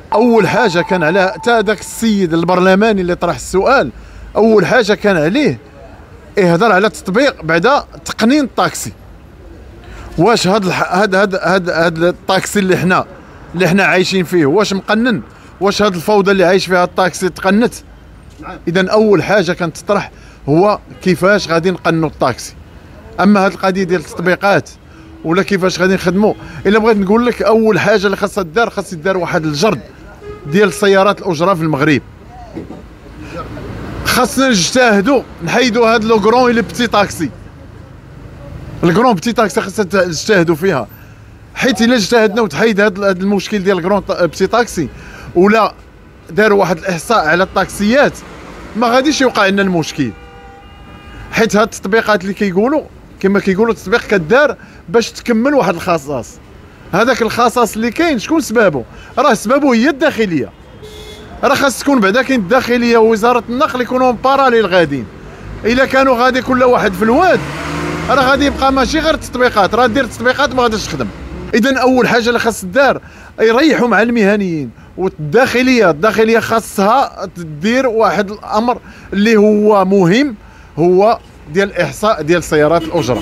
اول حاجه كان على حتى داك السيد البرلماني اللي طرح السؤال، اول حاجه كان عليه يهضر على تطبيق بعدا تقنين الطاكسي. واش هاد الطاكسي اللي حنا عايشين فيه واش مقنن؟ واش هاد الفوضى اللي عايش فيها الطاكسي تقنت؟ اذا اول حاجه كانت تطرح هو كيفاش غادي نقنوا الطاكسي. اما هاد القضيه ديال التطبيقات ولا كيفاش غادي نخدموا، الا بغيت نقول لك اول حاجه اللي خاصها دار، خاص يدار واحد الجرد ديال سيارات الاجره في المغرب. خاصنا نجتهدوا نحيدوا هاد لو كرون لي بتي طاكسي، الكرون بتي طاكسي خاصنا نجتهدوا فيها، حيت الا اجتهدنا وتحيد هاد المشكل ديال الكرون بتي طاكسي ولا داروا واحد الاحصاء على الطاكسيات ما غاديش يوقع لنا المشكل. حيت هاد التطبيقات اللي كيقولوا كما كيقولوا التطبيق كدار باش تكمل واحد الخصاص، هذاك الخصاص اللي كاين شكون سببه؟ راه سببه هي الداخليه. راه خاص تكون بعدا كاين الداخليه ووزاره النقل يكونوا باراليل غاديين. الا كانوا غادي كل واحد في الواد راه غادي يبقى ماشي غير التطبيقات، راه دير التطبيقات ما غاديش تخدم. اذا اول حاجه اللي خاص الدار يريحوا مع المهنيين، والداخليه خاصها تدير واحد الامر اللي هو مهم، هو ديال الاحصاء ديال سيارات الاجره،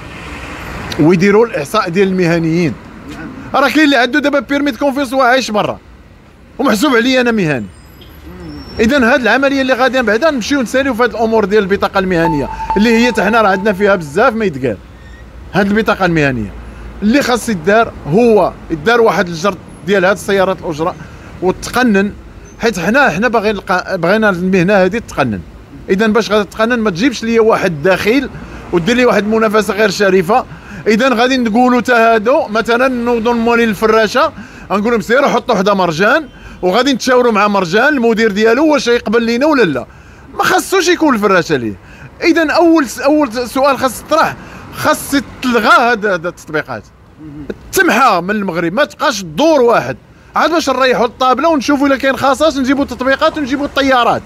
ويديروا الاحصاء ديال المهنيين. راه كاين اللي عنده دابا بيرميت كونفيس وعايش برا ومحسوب عليا انا مهني. اذا هاد العمليه اللي غادي بعدا نمشيو نساليو في هاد الامور ديال البطاقه المهنيه اللي هي حتى حنا راه عندنا فيها بزاف ما يتقال. هاد البطاقه المهنيه اللي خاص يدار هو يدار واحد الجرد ديال هاد السيارات الاجره وتقنن، حيت حنا بغينا المهنه هذه تقنن. اذا باش غادي تقنن ما تجيبش ليا واحد داخل ودير لي واحد المنافسه غير شريفه. اذا غادي نقولوا حتى هادو مثلا نوضوا المولين الفراشه غنقول لهم سيروا حطوا حدا مرجان، وغادي نتشاوروا مع مرجان المدير ديالو واش يقبل لينا ولا لا. ما خاصوش يكون الفراشه ليه. اذا اول سؤال خاص يطرح، خاص تلغى هاد التطبيقات، تمحى من المغرب، ما تبقاش الدور واحد عاد باش نريحوا الطابله ونشوفوا الا كاين خصاص نجيبوا التطبيقات ونجيبوا الطيارات.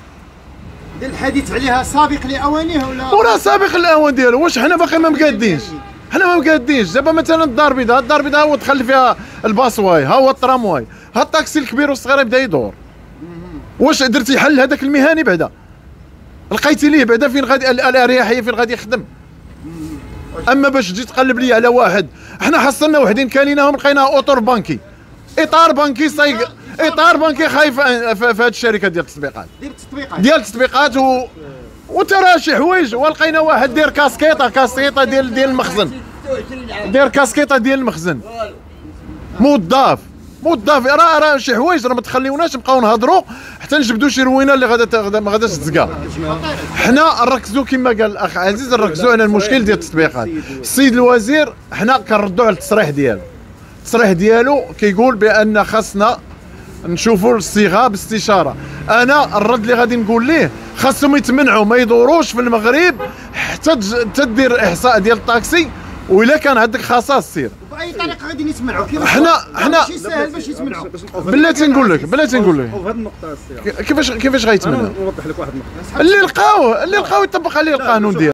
الحديث عليها سابق لاوانه ولا سابق الاوان ديالو. واش حنا باقي ما مقادينش؟ حنا ما مقادينش. دابا مثلا الدار البيضاء هو دخل فيها الباسواي، ها هو الترامواي، ها الطاكسي الكبير والصغير يبدا يدور. واش درتي حل هذاك المهني بعدا؟ لقيتي ليه بعدا فين غادي الاريحيه فين غادي يخدم؟ اما باش تجي تقلب لي على واحد، حنا حصلنا وحدين كاليناهم لقيناها اوتور بانكي، اطار بانكي صايق، اطار بانكي خايف في هذه الشركه ديال التطبيقات ديال التطبيقات وترى شي حوايج. ولقينا واحد داير كاسكيطه ديال المخزن، داير كاسكيطه ديال المخزن، موظف راه شي حوايج راه ما تخليوناش نبقاو نهضروا حتى نجبدوا شي روينه اللي ما غاداش تزكى. حنا نركزوا كما قال الاخ عزيز، نركزوا على المشكل ديال التطبيقات. السيد الوزير حنا كنردوا على التصريح ديالو كيقول بان خاصنا نشوفوا الصيغه باستشاره. انا الرد اللي غادي نقول ليه خاصهم يتمنعوا ما يدوروش في المغرب حتى تدير احصاء ديال الطاكسي، والا كان عندك خصاص سير. باي طريقه غادي يتمنعوا؟ حنا ماشي ساهل باش يتمنعوا. بلاتي نقول لك وفي هذه النقطه كيفاش غيتمنعوا؟ نوضح لك واحد النقطه اللي لقاوه يطبق عليه القانون ديالو.